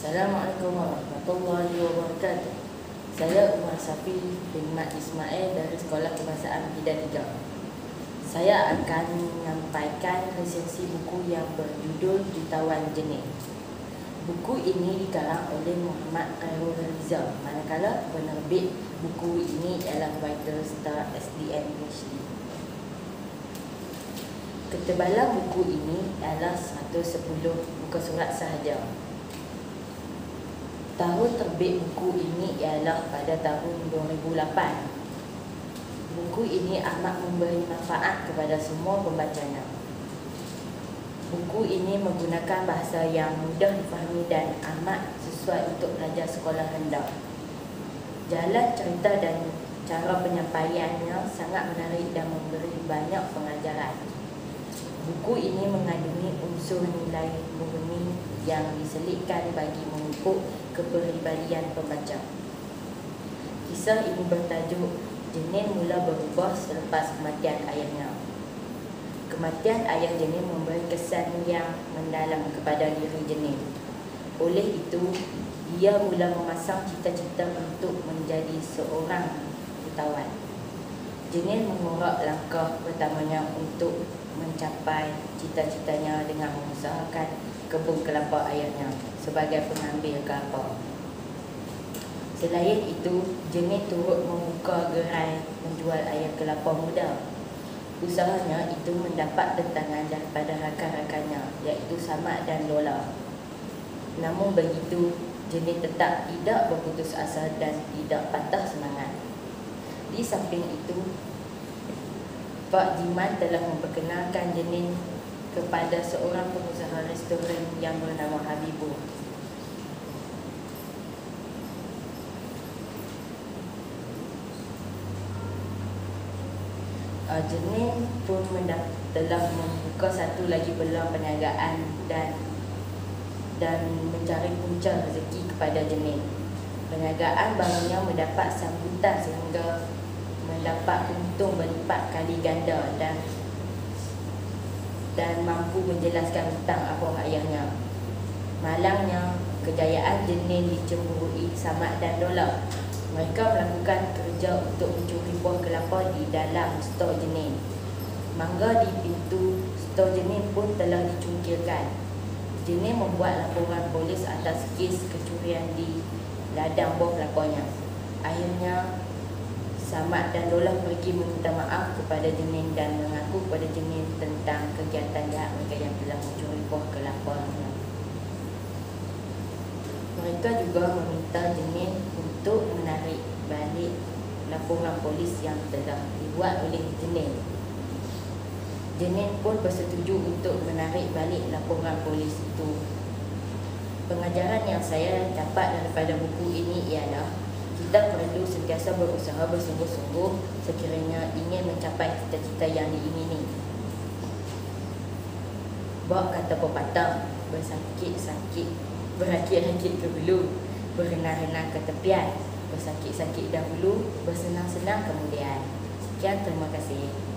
Assalamualaikum warahmatullahi wabarakatuh. Saya Umar Safi bin Mat Ismail dari Sekolah Kebahasaan Bidang 3. Saya akan menyampaikan resensi buku yang berjudul Jutawan Jenis. Buku ini dikarang oleh Muhammad Khairul Rizal, manakala penerbit buku ini ialah Vital Star SDN PhD. Ketebalan buku ini ialah 110 muka surat sahaja. Tahun terbit buku ini ialah pada tahun 2008. Buku ini amat memberi manfaat kepada semua pembacanya. Buku ini menggunakan bahasa yang mudah difahami dan amat sesuai untuk pelajar sekolah rendah. Jalan cerita dan cara penyampaiannya sangat menarik dan memberi banyak pengajaran. Buku ini mengandungi unsur nilai murni yang diselitkan bagi memupuk kepribadian pembaca. Kisah ini bertajuk Jenin mula berubah selepas kematian ayahnya. Kematian ayah Jenin memberi kesan yang mendalam kepada diri Jenin. Oleh itu, dia mula memasang cita-cita untuk menjadi seorang jutawan. Jenin mengorak langkah pertamanya untuk mencapai cita-citanya dengan mengusahakan kebun kelapa ayahnya sebagai pengambil kelapa. Selain itu, Jenin turut membuka gerai menjual air kelapa muda. Usahanya itu mendapat tentangan daripada rakan-rakannya, iaitu Samad dan Lola. Namun begitu, Jenin tetap tidak berputus asa dan tidak patah semangat. Di samping itu, Pak Jiman telah memperkenalkan Jenin kepada seorang pengusaha restoran yang bernama Habibur. Jenin pun telah membuka satu lagi peluang perniagaan dan mencari punca rezeki kepada Jenin. Perniagaan barunya mendapat sambutan sehingga mendapat untung berlipat kali ganda dan mampu menjelaskan hutang arwah ayahnya. Malangnya, kejayaan Jenin dicemburui Samad dan Lola. Mereka melakukan kerja untuk mencuri buah kelapa di dalam stor Jenin. Mangga di pintu stor Jenin pun telah dicungkilkan. Jenin membuat laporan polis atas kes kecurian di ladang buah kelapanya. Akhirnya, Samad dan Lola pergi meminta maaf kepada Jenin dan mengaku kepada Jenin tentang kegiatan jahat mereka yang telah mencuri buah kelapanya. Mereka juga meminta Jenin untuk menarik balik laporan polis yang telah dibuat oleh Jenin. Jenin pun bersetuju untuk menarik balik laporan polis itu. Pengajaran yang saya dapat daripada buku ini ialah kita perlu sentiasa berusaha bersungguh-sungguh sekiranya ingin mencapai cita-cita yang diingini. Bak kata pepatah, berakit-rakit ke hulu, berenang-renang ke tepian, bersakit-sakit dahulu, bersenang-senang kemudian. Sekian, terima kasih.